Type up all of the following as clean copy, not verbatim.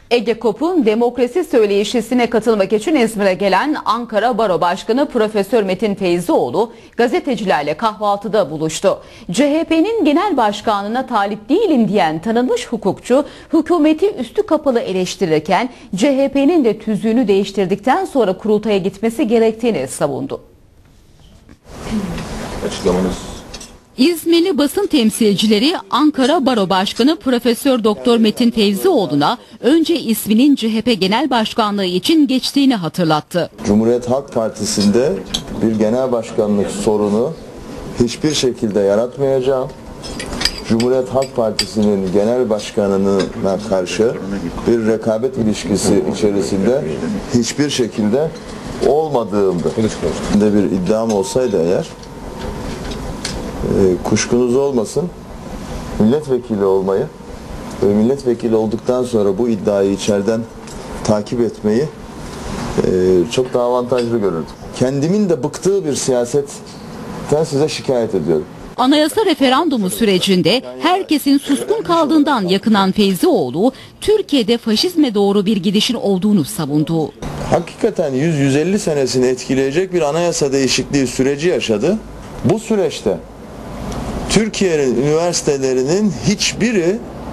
Egekop'un demokrasi söyleşisine katılmak için İzmir'e gelen Ankara Baro Başkanı Profesör Metin Feyzioğlu gazetecilerle kahvaltıda buluştu. CHP'nin genel başkanlığına talip değilim diyen tanınmış hukukçu hükümeti üstü kapalı eleştirirken CHP'nin de tüzüğünü değiştirdikten sonra kurultaya gitmesi gerektiğini savundu. Açıklamanız. İzmirli basın temsilcileri Ankara Baro Başkanı Profesör Doktor Metin Feyzioğlu'na önce isminin CHP Genel Başkanlığı için geçtiğini hatırlattı. Cumhuriyet Halk Partisi'nde bir genel başkanlık sorunu hiçbir şekilde yaratmayacağım. Cumhuriyet Halk Partisi'nin genel başkanına karşı bir rekabet ilişkisi içerisinde hiçbir şekilde olmadığımda bir iddiam olsaydı eğer, kuşkunuz olmasın, milletvekili olmayı ve milletvekili olduktan sonra bu iddiayı içeriden takip etmeyi çok daha avantajlı görürdüm. Kendimin de bıktığı bir siyasetten size şikayet ediyorum. Anayasa referandumu sürecinde herkesin suskun kaldığından yakınan Feyzioğlu, Türkiye'de faşizme doğru bir gidişin olduğunu savundu. Hakikaten 100-150 senesini etkileyecek bir anayasa değişikliği süreci yaşadı. Bu süreçte Türkiye'nin üniversitelerinin hiçbiri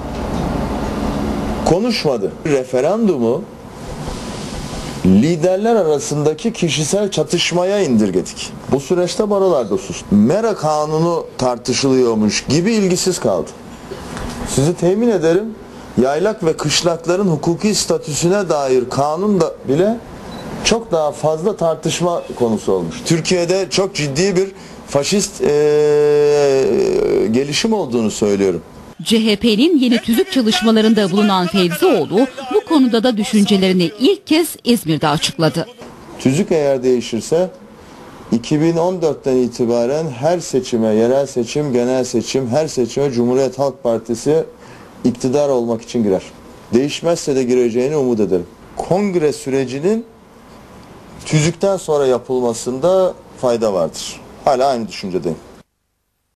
konuşmadı. Referandumu liderler arasındaki kişisel çatışmaya indirgedik. Bu süreçte barolar da sustu. Mera kanunu tartışılıyormuş gibi ilgisiz kaldı. Sizi temin ederim, yaylak ve kışlakların hukuki statüsüne dair kanun da bile çok daha fazla tartışma konusu olmuş. Türkiye'de çok ciddi bir faşist gelişim olduğunu söylüyorum. CHP'nin yeni tüzük çalışmalarında bulunan Feyzioğlu bu konuda da düşüncelerini ilk kez İzmir'de açıkladı. Tüzük eğer değişirse 2014'ten itibaren her seçime, yerel seçim, genel seçim, her seçime Cumhuriyet Halk Partisi iktidar olmak için girer. Değişmezse de gireceğini umut ederim. Kongre sürecinin tüzükten sonra yapılmasında fayda vardır. Hala aynı düşüncedeyim.